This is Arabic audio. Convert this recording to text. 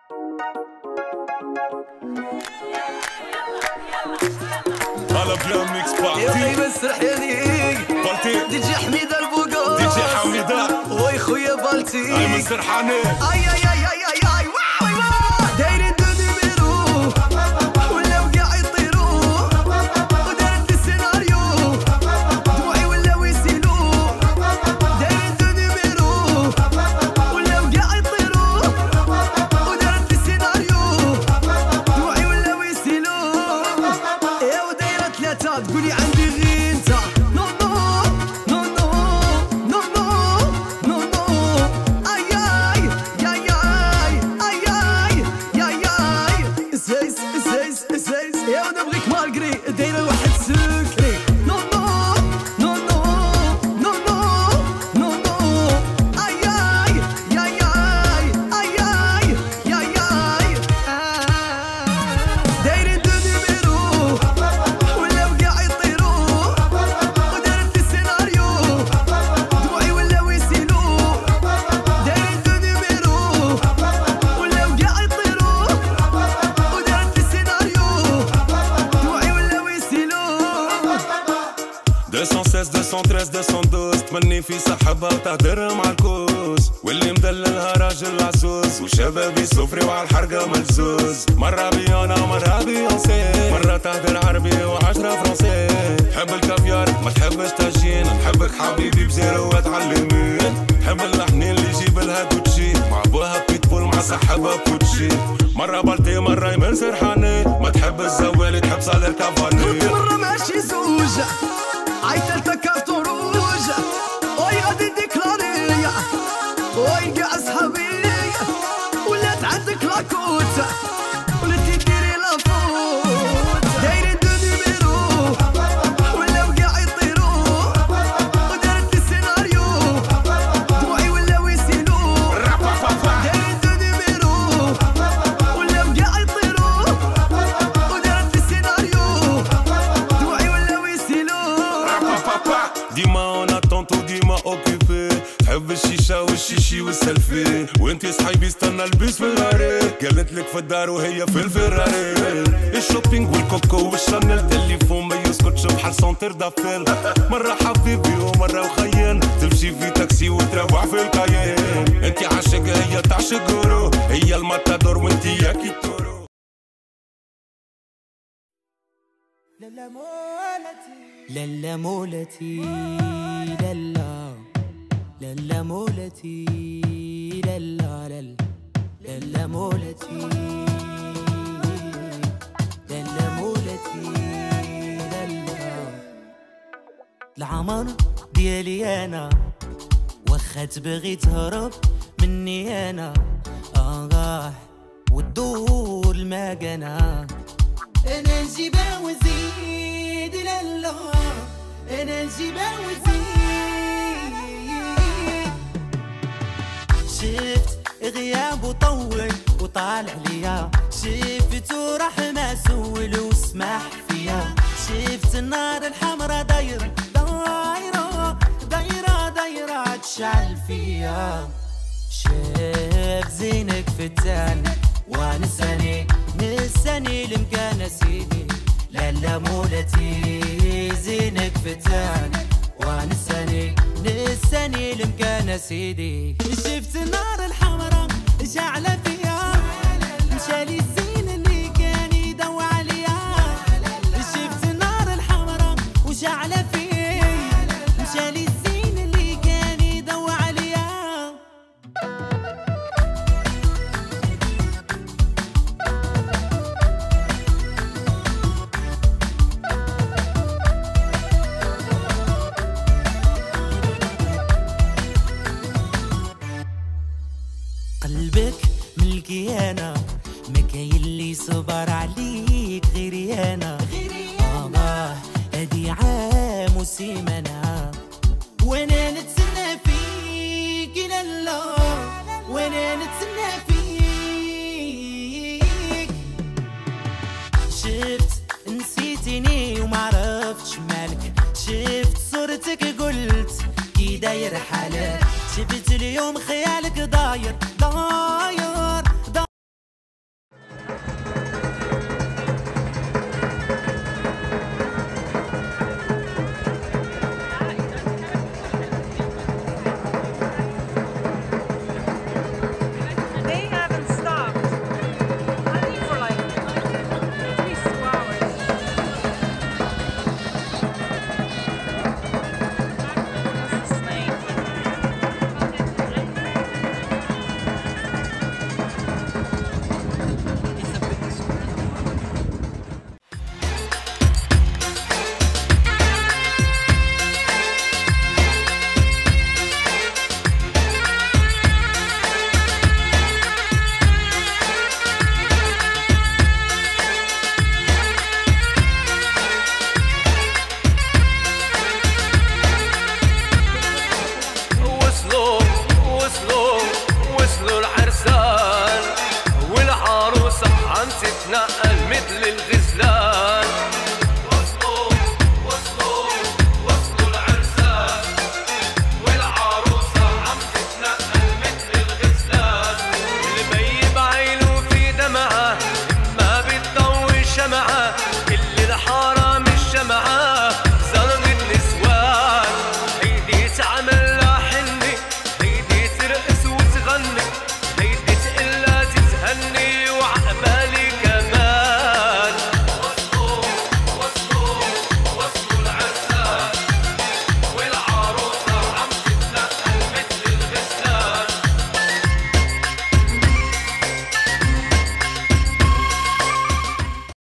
هلا بلا ميكس بارتي يا مسرح يا بارتي دي جي حميدة البوغوس دي جي حميدة وي خويا بالتي هاي من سرحانة اي اي اي اي اي اي واو دايرين دو نيميرو ولاو قاع يطيرو ودارت السيناريو دموعي ولاو يسيلو دايرين دو نيميرو ولاو قاع يطيرو ودارت السيناريو دموعي ولاو يسيلو يا ودايرة ثلاثة تقولي عندي غير انت دايره واحد سكري نو نو نو نو نو نو نو نو اي اي يا ياي اي اي يا ياي دايرين دو نيميرو ولاو قاع يطيرو ودارت السيناريو دموعي ولاو يسيلو دايرين دو نيميرو ولاو قاع يطيرو ودارت السيناريو 216 213 212 تمني في سحبة وتهدر مع الكوس واللي مدللها راجل عزوز وشبابي صفري وعلى الحرقة ملزوز مرة بيانا مرة بيونسي مرة تهدر عربي وعشرة فرنسي حب الكافيار ما تحبش تاجين نحبك حبيبي بزيرو وتعلمين حب اللحنين اللي يجيب لها كوتشي مع بوها بيتبول مع سحبة كوتشي مرة بالتي مرة يمن سرحاني ما تحب الزوالي تحب صالير كافاني مرة ماشي زوج عيطلت كارتون روج وي غادي ديكلاري وي كاع صحابي ولات عندك لاكوت ولاتي ديري لافوت دايرين دو نيميرو ولاو قاع يطيرو ودارت السيناريو دموعي ولاو يسيلو دايرين دو نيميرو ولاو قاع يطيرو ودارت السيناريو دموعي ولاو يسيلو ديما انا طونتو ديما اوكيبي تحب الشيشة والشيشي والسلفي وانتي صحيبي استنى البيس في الغاري قالتلك في الدار وهي في الفراري الشوبينج والكوكو والشانيل تليفون ما يسكتش بحال سونتر دافيل مرة حبيبي ومرة وخيان تمشي في تاكسي وتروح في الكاين انتي عاشق هي تعشق غورو هي الماتادور وانتي يا كيتورو لالا مولتي لالا لالا مولتي لالا لالا مولتي لالا مولتي لالا العمر ديالي انا واخا تبغي تهرب مني انا وتدور المكانه انا نجيبها وزيد لالا انا نجيبها وزيد شفت غياب وطول وطالع ليا شفت وراح ما سول وسمح فيا شفت النار الحمرا دايرة دايرة دايرة دايرة تشعل فيا شاف زينك فتان ونساني نساني المكان سيدي لالا مولتي زينك فتان ونساني نساني المكان سيدي شفت النار الحمراء شعلة فيها مشالي الزين اللي كان يدوى عليها شفت النار الحمراء وشعلة فيها مشالي الزين اللي كان يدوى عليها قلبك ملكي انا ما كاين اللي صبر عليك غيري انا هادي عام وسيمانه وانا نتسنى فيك لالا وانا نتسنى فيك شفت نسيتني ومعرفتش مالك شفت صورتك قلت كي داير حالك شفت اليوم خيالك داير